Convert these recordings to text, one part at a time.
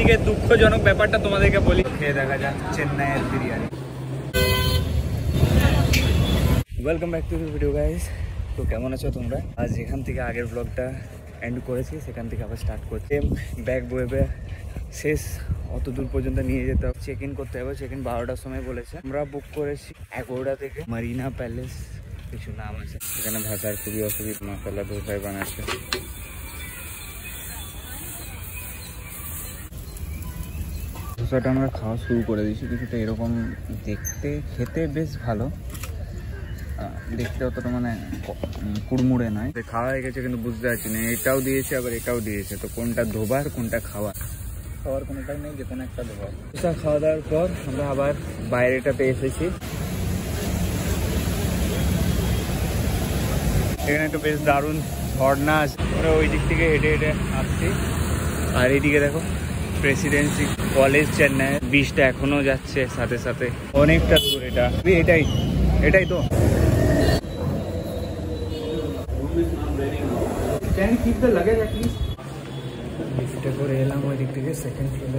সবথেকে দুঃখজনক ব্যাপারটা তোমাদেরকে বলি, খেয়ে দেখা যাক চেন্নাইয়ের biryani. Welcome back to the video guys. তো কেমন আছো তোমরা? আজ যেখান থেকে আগের ব্লগটা এন্ড করেছি সেখান থেকে আবার স্টার্ট করছি। ব্যাগ বয়ে শেষ অত দূর পর্যন্ত নিয়ে যেতে হবে, চেক ইন করতে হবে। চেক ইন 12টার সময় বলেছে, আমরা বুক করেছি 11টা থেকে। মারিনা প্যালেস কিছু নাম আছে, এখানে ভাষার খুবই অসুবিধা। মশলা দোসাই বানাচ্ছে। দোসাটা আমরা খাওয়া শুরু করে দিয়েছি। কিছুটা এরকম দেখতে, খেতে বেশ ভালো, দেখতে অতটা মানে কুড়মুড়ে নয়। খাওয়া হয়ে গেছে কিন্তু বুঝতে পারছি না, এটাও দিয়েছে আবার এটাও দিয়েছে, তো কোনটা ধোবার কোনটা খাওয়ার কোনোটাই নেই, যে কোনো একটা ধোবার। দোসা খাওয়া দাওয়ার পর আমরা আবার বাইরেটাতে এসেছি। এখানে একটা বেশ দারুণ ঝর্ণা আছে, আমরা ওই দিক থেকে হেঁটে হেঁটে আসছি। আর এইদিকে দেখো প্রেসিডেন্সি কলেজ চেন্নাই, বৃষ্টিটা এখনো যাচ্ছে সাথে সাথে, অনেকটা দূর। এটাই তো। Can you keep the luggage at least? লিফটে করে এলাম ওই দিক থেকে সেকেন্ড ফ্লোরে।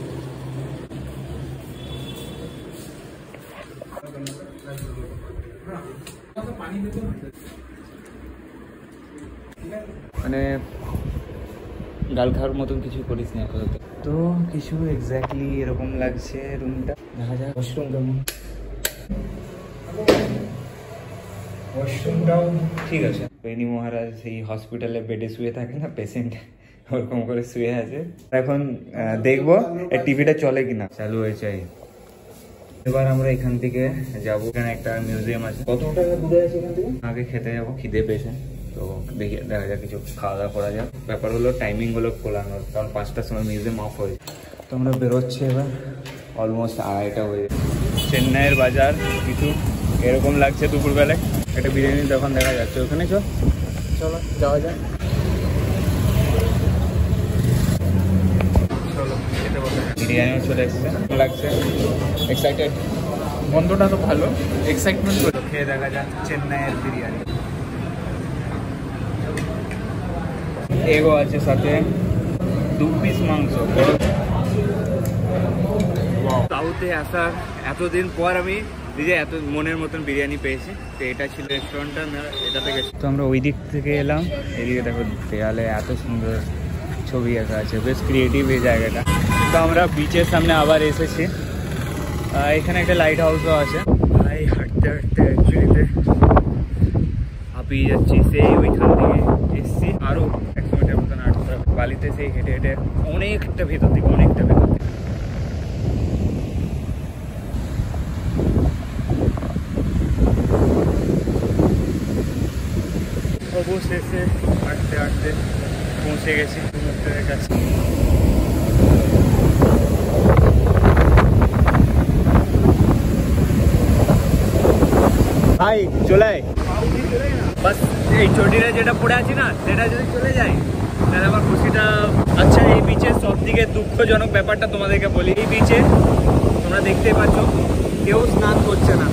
মানে ডাল খাওয়ার মতন কিছু করিস না আপাতত, তো কিছু এক্স্যাক্টলি এরকম লাগছে রুমটা। দেখা যাক ওয়াশরুম কেমন। ওয়াশরুমটাও ঠিক আছে। বেনি মহারাজ সেই হসপিটালে বেডে শুয়ে থাকে না, পেশেন্ট ওরকম করে শুয়ে আছে। এখন দেখবো টিভিটা চলে কিনা। চালু হয়েছে। এবার আমরা এখান থেকে যাবো, এখানে একটা মিউজিয়াম আছে। কত টাকা দূরে আছে এখান থেকে? আগে খেতে যাবো, খিদে পেয়েছে, তো দেখি দেখা যাক কিছু খাওয়া দাওয়া করা যাক। ব্যাপার হলো টাইমিং হলো খোলানোর, কারণ 5টার সময় মিউজিয়াম অফ হয়েছে। তো আমরা বেরোচ্ছি এবার, অলমোস্ট 2:30 হয়ে। চেন্নাইয়ের বাজার কিছু এরকম লাগছে দুপুরবেলায়। একটা বিরিয়ানির দোকান দেখা যাচ্ছে, ওখানে চলো যাওয়া যায়। চলো খেতে বসে। বিরিয়ানিও চলে এসছে, লাগছে এক্সাইটেড। বন্ধটা তো ভালো, এক্সাইটমেন্ট করে খেয়ে দেখা যাক চেন্নাইয়ের বিরিয়ানি। এগো আছে সাথে 2 পিস মাংস। সাউথে আসার এতদিন পর আমি নিজে এত মনের মতন বিরিয়ানি পেয়েছি। তো এটা ছিল রেস্টুরেন্টটা, এটা থেকে। তো আমরা ওই দিক থেকে এলাম, এদিকে দেখো দেয়ালে এত সুন্দর ছবি আঁকা আছে, বেশ ক্রিয়েটিভ এই জায়গাটা। তো আমরা বিচের সামনে আবার এসেছি। এখানে একটা লাইট হাউসও আছে। ভাই হাঁটতে হাঁটতে অ্যাকচুয়ালিতে হাঁপিয়ে যাচ্ছি। সেই ওইখান থেকে এসছি, আরও 100 মিটার মতন হাঁটতে হবে বালিতে। সেই হেঁটে হেঁটে অনেকটা ভেতর থেকে, অনেকটা ভেতর থেকে। অবশেষে হাঁটতে হাঁটতে পৌঁছে গেছি সমুদ্রের কাছে। ভাই চলে বাস, এই চটিটা যেটা পড়ে আছি না, সেটা যদি চলে যায় তাহলে আমার খুশিটা। আচ্ছা, এই বিচের সব থেকে দুঃখজনক ব্যাপারটা তোমাদেরকে বলি। এই বিচে তোমরা দেখতেই পাচ্ছ কেউ স্নান করছে না।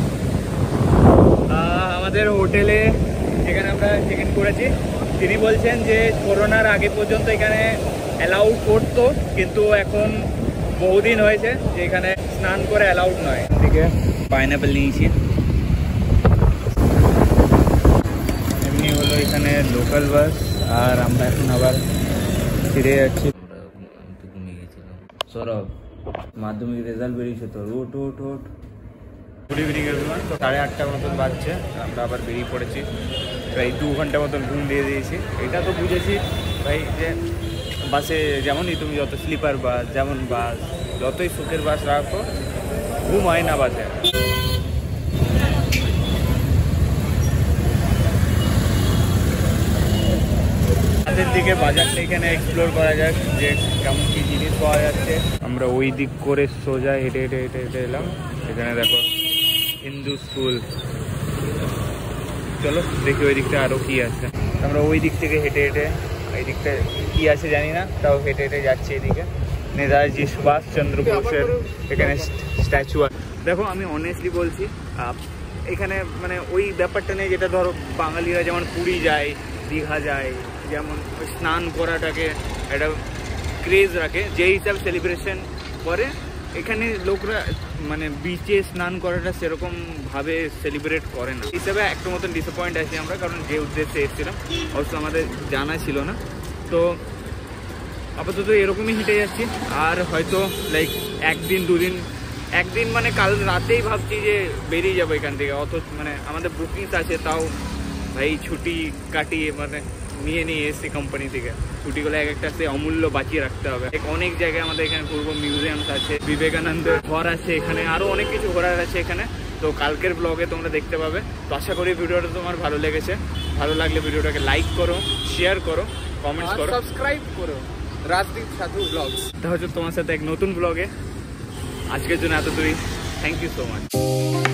আমাদের হোটেলে যেখানে আমরা চেক ইন করেছি, তিনি বলছেন যে করোনার আগে পর্যন্ত এখানে অ্যালাউড করতো, কিন্তু এখন বহুদিন হয়েছে যে এখানে স্নান করে অ্যালাউড নয়। এদিকে পাইনাপেল নিয়েছি। এমনি হলো এখানে লোকাল বাস, আর আমরা এখন আবার ফিরে যাচ্ছি। সৌরভ, মাধ্যমিক রেজাল্ট বেরিয়েছে তো, ওট। Good evening everyone. তো 8:30 মতন বাজছে, আমরা আবার বেরিয়ে পড়েছি। প্রায় 2 ঘন্টা মতন ঘুম দিয়ে দিয়েছি। এটা তো বুঝেছি ভাই যে বাসে যেমনই তুমি যত স্লিপার বাস, যেমন বাস, যতই সুখের বাস রাখো, ঘুম হয় না বাসে। রাতের দিকে বাজারটা এখানে এক্সপ্লোর করা যাক, যে কেমন কী জিনিস পাওয়া যাচ্ছে। আমরা ওই দিক করে সোজা হেঁটে হেঁটে হেঁটে হেঁটে এলাম। এখানে দেখো হিন্দু স্কুল। চলো দেখি ওই দিকটা আরও কী আছে। আমরা ওই দিক থেকে হেঁটে হেঁটে, এই দিকটা কী আছে জানি না, তাও হেঁটে হেঁটে যাচ্ছি এদিকে। নেতাজি সুভাষচন্দ্র বোসের এখানে স্ট্যাচু আছে। দেখো আমি অনেস্টলি বলছি, এখানে মানে ওই ব্যাপারটা নেই যেটা ধরো বাঙালিরা যেমন পুরী যায়, দীঘা যায়, যেমন স্নান করাটাকে একটা ক্রেজ রাখে, যে হিসাবে সেলিব্রেশন করে। এখানে লোকরা মানে বিচে স্নান করাটা সেরকম ভাবে সেলিব্রেট করে না হিসাবে একটা মতন ডিসঅ্যাপয়েন্ট আছি আমরা, কারণ যে উদ্দেশ্যে এসেছিলাম অবশ্য আমাদের জানা ছিল না। তো আপাতত এরকমই হেঁটে যাচ্ছি, আর হয়তো লাইক একদিন মানে কাল রাতেই ভাবছি যে বেরিয়ে যাবো এখান থেকে। অত মানে আমাদের বুকিংস আছে, তাও ভাই ছুটি কাটিয়ে মানে নিয়ে এসছি কোম্পানি থেকে। ছুটিগুলো এক একটা সে অমূল্য বাঁচিয়ে রাখতে হবে। অনেক জায়গায় আমাদের এখানে ঘুরবো, মিউজিয়ামস আছে, বিবেকানন্দ ঘর আছে এখানে, আরও অনেক কিছু ঘোরার আছে এখানে। তো কালকের ব্লগে তোমরা দেখতে পাবে। তো আশা করি ভিডিওটা তোমার ভালো লেগেছে। ভালো লাগলে ভিডিওটাকে লাইক করো, শেয়ার করো, কমেন্টস করো, সাবস্ক্রাইব করো রাজদীপ সাধু ব্লগস। দেখা হচ্ছে তোমার সাথে এক নতুন ব্লগে। আজকের জন্য এতদূরই। Thank you so much.